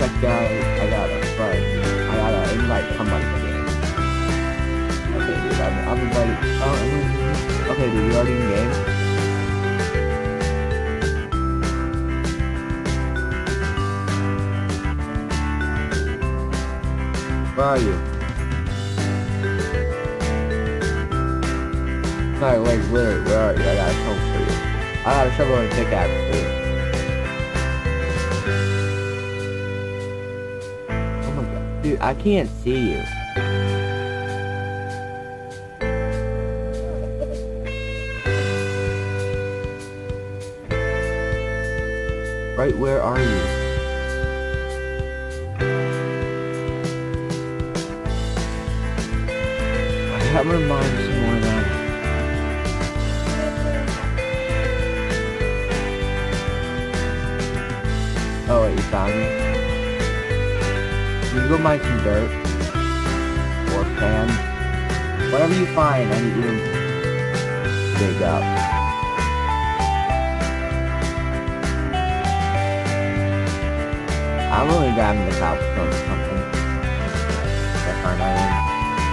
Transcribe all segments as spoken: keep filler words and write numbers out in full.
check out. I got a friend. I gotta invite somebody to the game. Okay, dude, I'm, I'm invited. Oh, okay, dude, you already in the game? Where are you? Alright, wait, where, where are you? I got a shovel for you. I got a shovel and a pickaxe for you. Oh my god. Dude, I can't see you. Right, where are you? I have remind some more of that. Oh wait, you found me? You can go mine some dirt. Or sand. Whatever you find, I need you to dig up. I'm only grabbing the cobblestone or something. That's our island.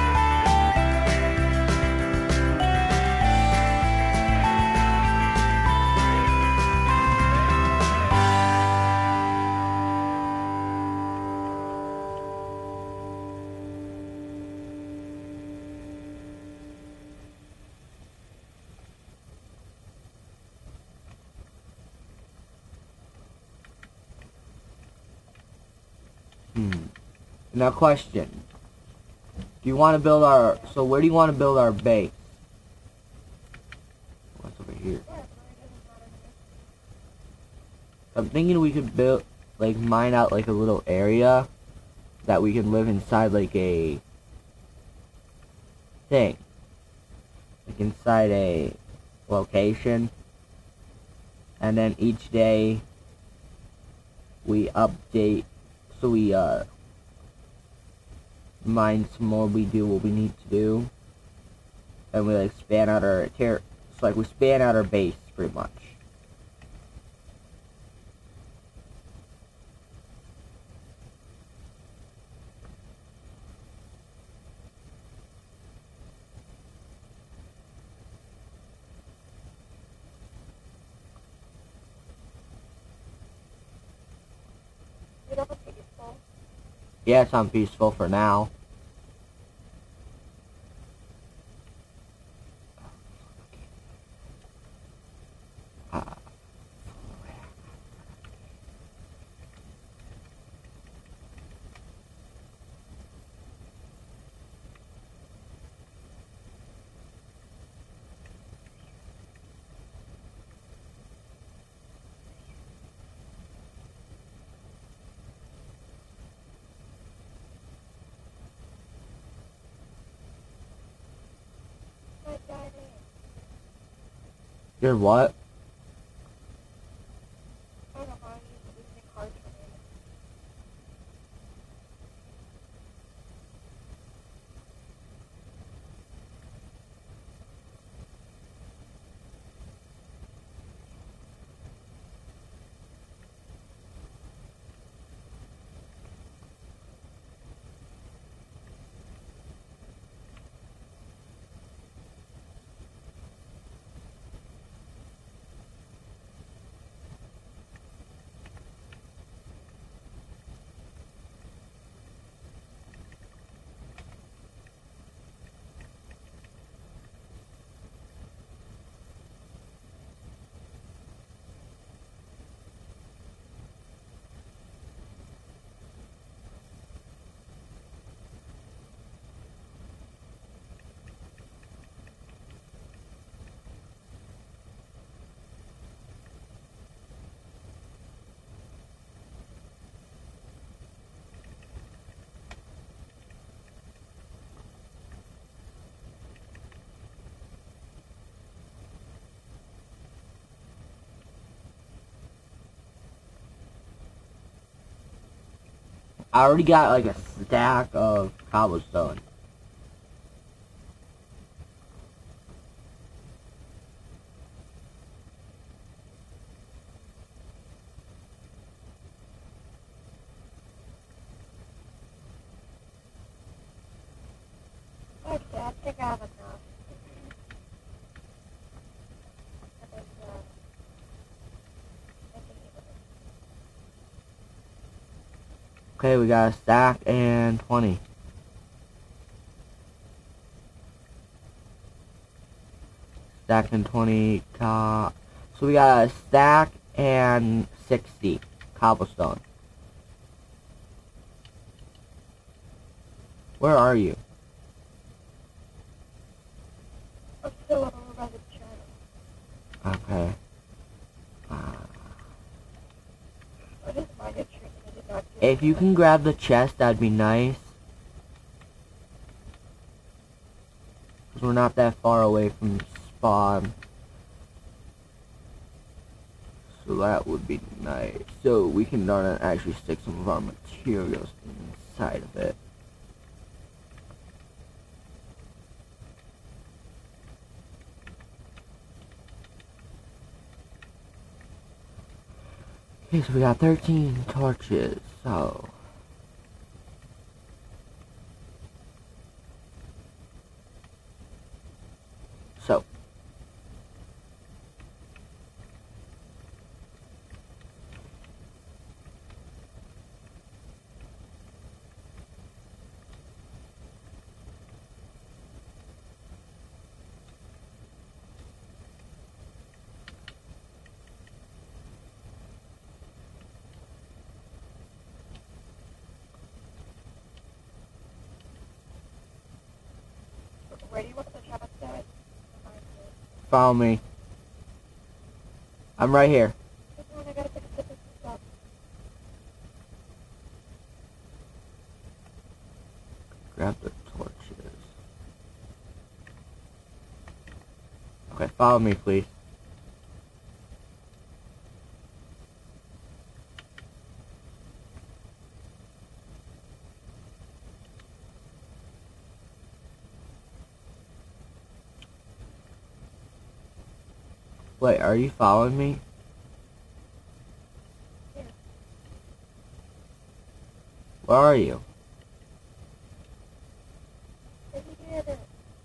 Hmm. Now question. Do you want to build our... So where do you want to build our base? What's over here? I'm thinking we could build... Like, mine out, like, a little area that we can live inside, like, a... thing. Like, inside a location. And then each day we update... So we, uh, mine some more, we do what we need to do, and we, like, span out our, ter it's like we span out our base, pretty much. Yeah, it sounds peaceful for now. Uh, You're what? I already got like a stack of cobblestone. don't think I have enough. I think, uh, I think Okay, we got a stack and twenty. Stack and twenty, co so we got a stack and sixty cobblestone. Where are you? I'm still over by the channel. Okay. Uh, I just find it tricky. I did not do if you can grab the chest, that'd be nice. Because we're not that far away from spawn. So that would be nice. So we can learn and actually stick some of our materials inside of it. Okay, so we got thirteen torches, so... So... Where do you want the chest at? Follow me. I'm right here. Hold on, I gotta pick up this stuff. Grab the torches. Okay, follow me, please. Wait, are you following me? Yeah. Where are you? Did you hear that?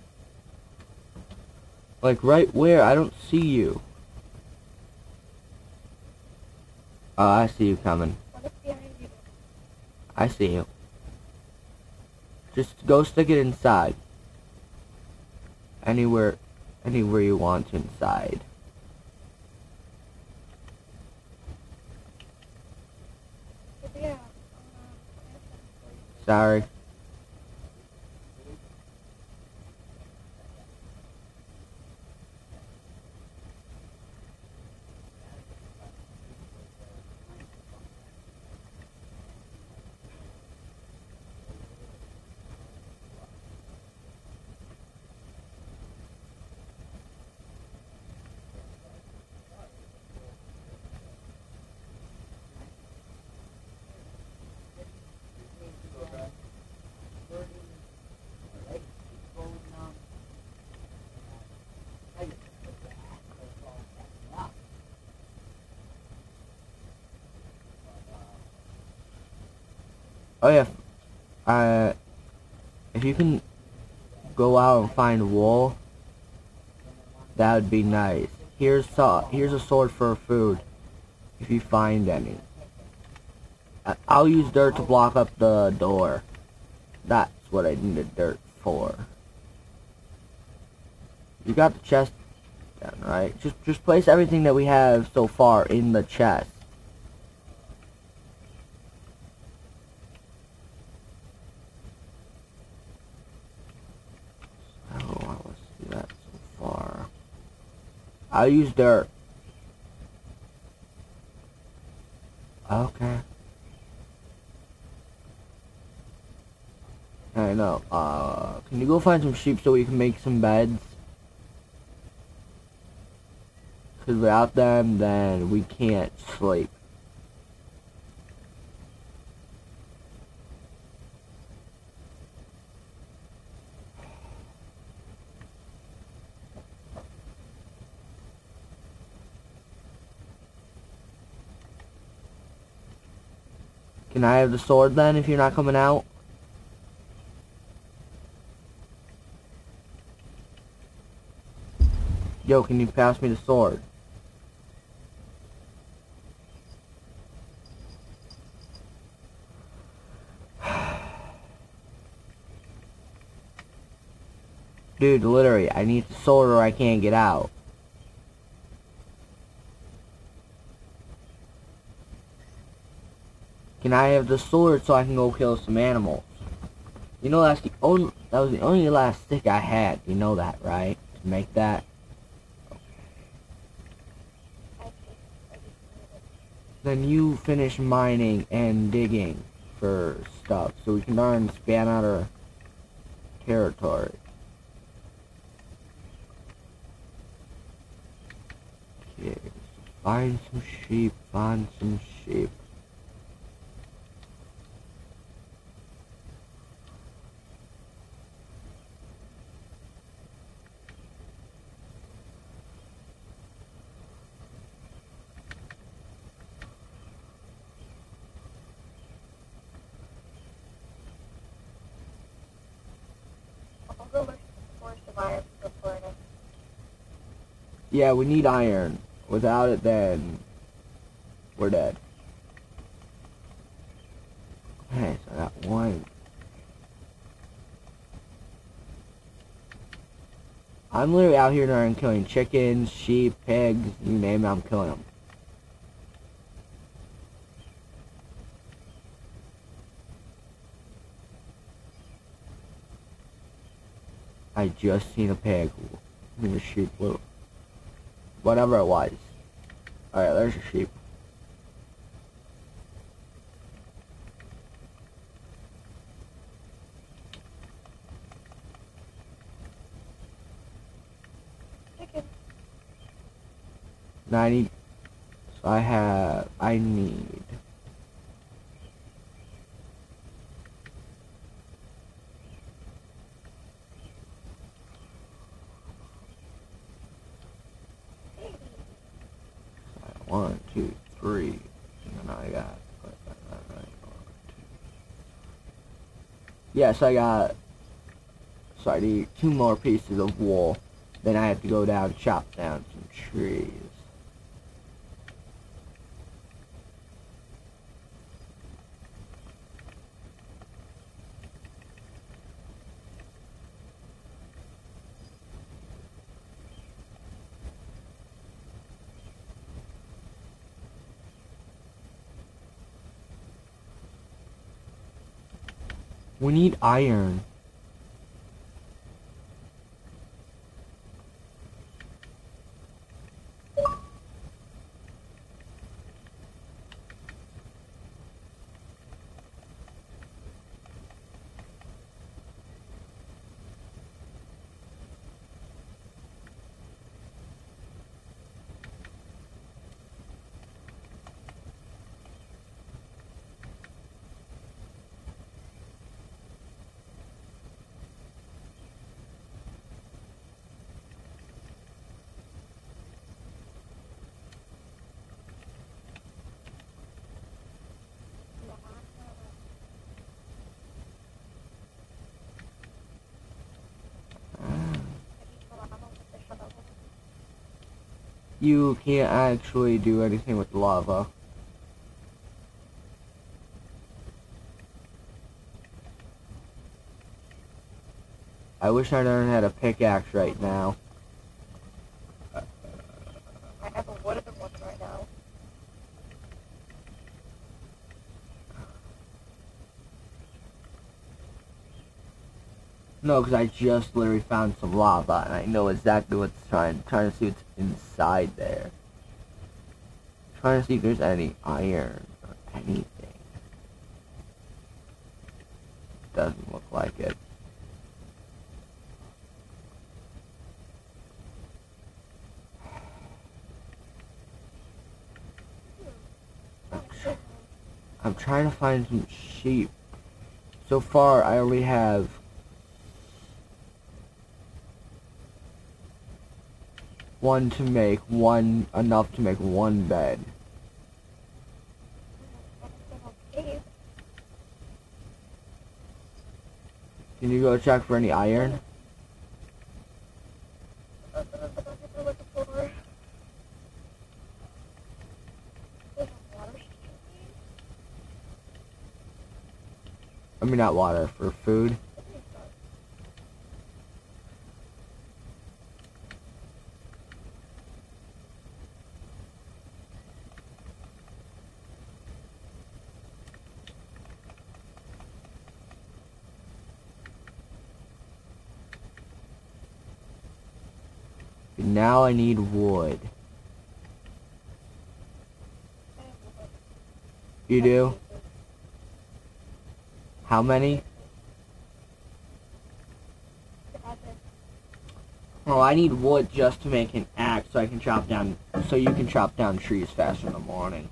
Like, right where? I don't see you. Oh, I see you coming. What is behind you? I see you. Just go stick it inside. Anywhere, anywhere you want inside. Yeah. Sorry. Oh yeah, uh, if you can go out and find wool, that would be nice. Here's uh, here's a sword for food, if you find any. I I'll use dirt to block up the door. That's what I needed dirt for. You got the chest down, right? Just just place everything that we have so far in the chest. I'll use dirt. Okay. I know. Uh, can you go find some sheep so we can make some beds? Because without them, then we can't sleep. Can I have the sword then if you're not coming out? Yo, can you pass me the sword? Dude, literally, I need the sword or I can't get out. Can I have the sword so I can go kill some animals? You know that's the only that was the only last stick I had. You know that, right? To make that. Then you finish mining and digging for stuff so we can learn and span out our territory. Okay, so find some sheep, find some sheep. I'll go look for some iron before it. Yeah, we need iron. Without it, then we're dead. Okay, so I got one. I'm literally out here now and killing chickens, sheep, pigs, you name it, I'm killing them. I just seen a pig. I mean a sheep. Whatever it was. Alright, there's your sheep. Chicken. Now I need, so I have, I need, one, two, three, and then I got, yes, I got, so I need two more pieces of wool, then I have to go down and chop down some trees. We need iron. You can't actually do anything with lava. I wish I learned how to pickaxe right now. I have a wooden one right now. No, because I just literally found some lava, and I know exactly what's trying, trying to see what's inside there. Trying to see if there's any iron or anything. Doesn't look like it. I'm, tr I'm trying to find some sheep. So far, I only have one to make one, enough to make one bed. Can you go check for any iron? I mean, not water, for food. Now I need wood. You do? How many? Oh, I need wood just to make an axe so I can chop down, so you can chop down trees faster in the morning.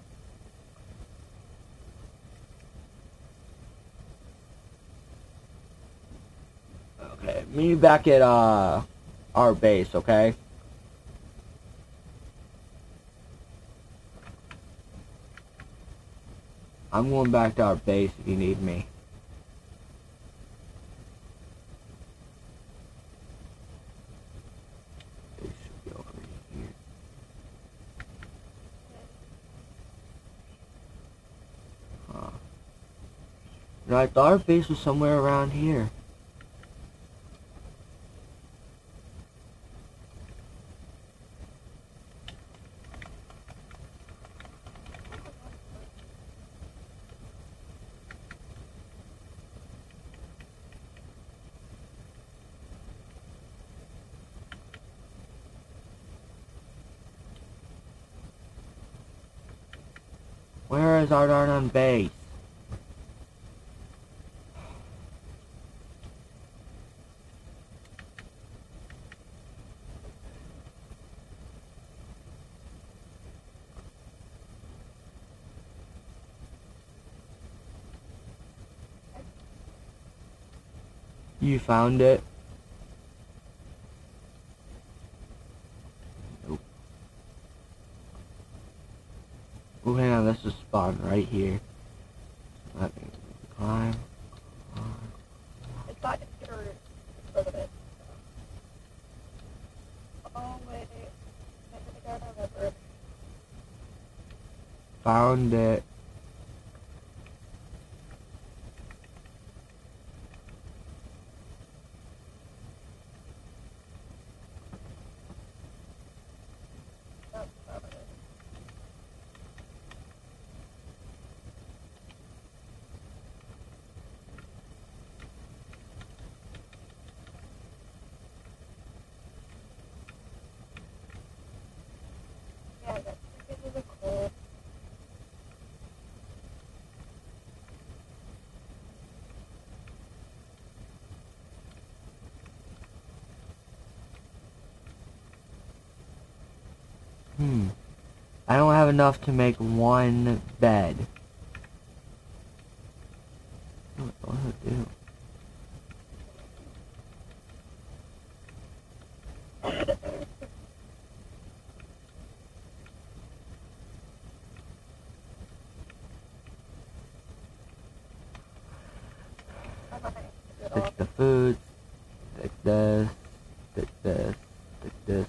Okay, meet me back at, uh, our base, okay? I'm going back to our base if you need me. It should be over here. Huh. No, I thought our base was somewhere around here. Where is our darn base? You found it? Nope. Oh, hang on, let's just spawn right here. Let me climb. It's got dirt because of it. Oh, wait. I gotta remember. Found it. Yeah, that's because of the cold. Hmm. I don't have enough to make one bed. What do I do? Fix the food. Fix this. Fix this. Fix this.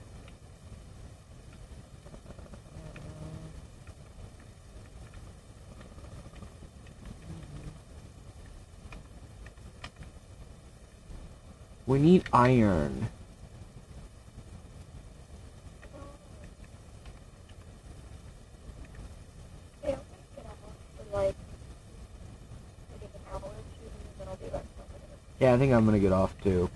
We need iron. Yeah, I'm gonna get off for like maybe an hour or two, and then I'll be back. Yeah, I think I'm gonna get off too.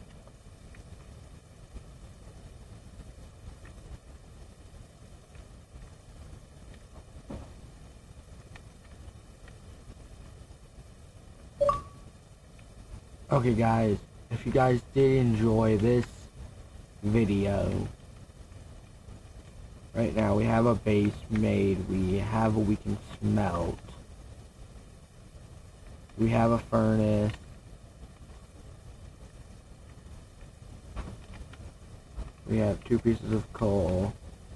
Okay guys, if you guys did enjoy this video, right now we have a base made, we have what we can smelt, we have a furnace, we have two pieces of coal.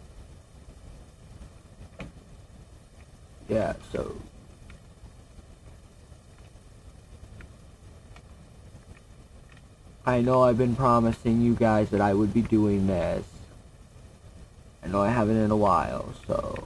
Yeah, so I know I've been promising you guys that I would be doing this. I know I haven't in a while, so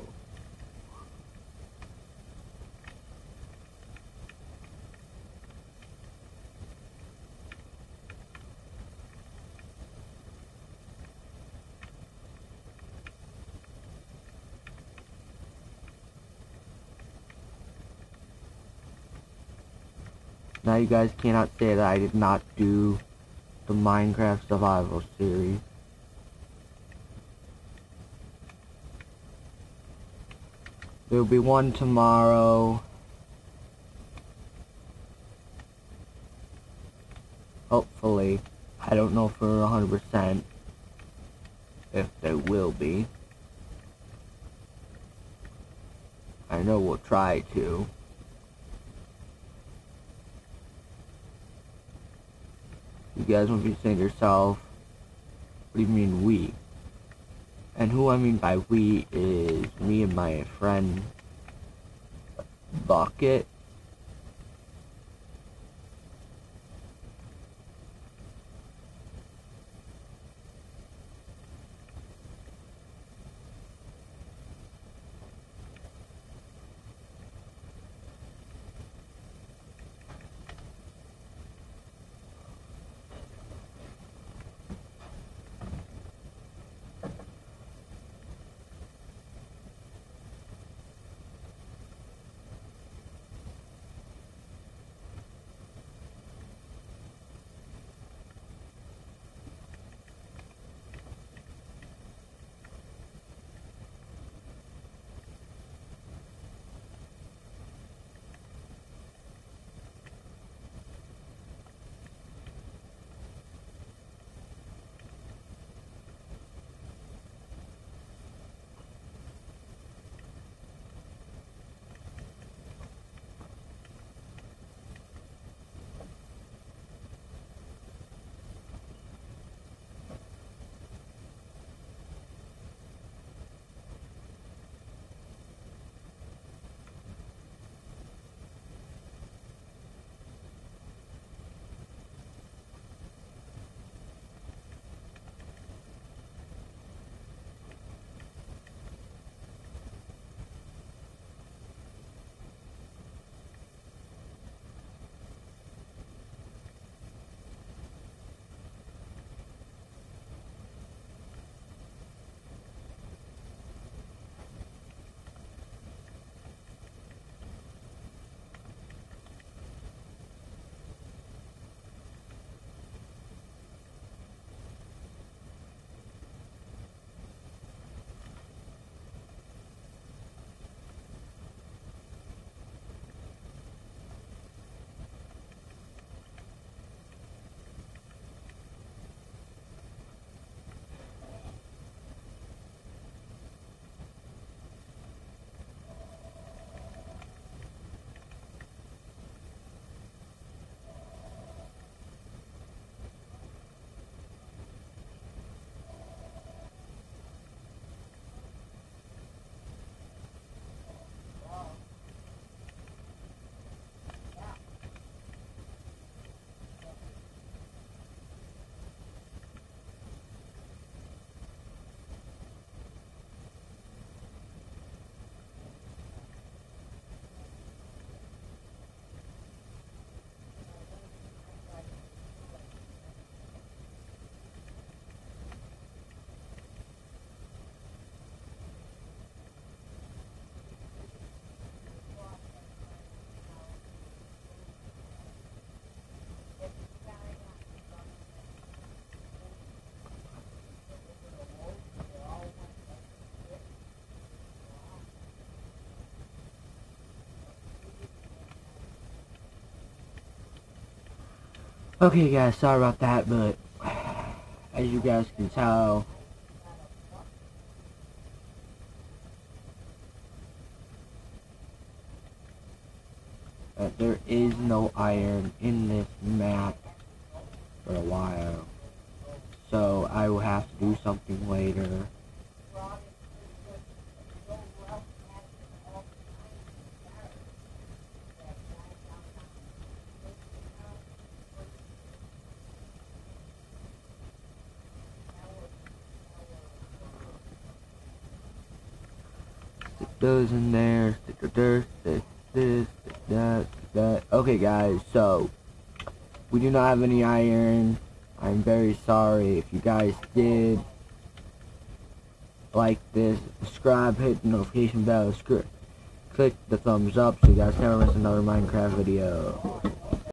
Now you guys cannot say that I did not do the Minecraft Survival series. There'll be one tomorrow. Hopefully. I don't know for one hundred percent if there will be. I know we'll try to. You guys won't be saying to yourself, what do you mean we? And who I mean by we is me and my friend Bucket. Okay guys, sorry about that, but as you guys can tell, that there is no iron in this map for a while. So I will have to do something later. Stick those in there, stick the dirt, stick this, stick that, stick that. Okay guys, so we do not have any iron. I'm very sorry. If you guys did like this, subscribe, hit the notification bell, click the thumbs up so you guys never miss another Minecraft video.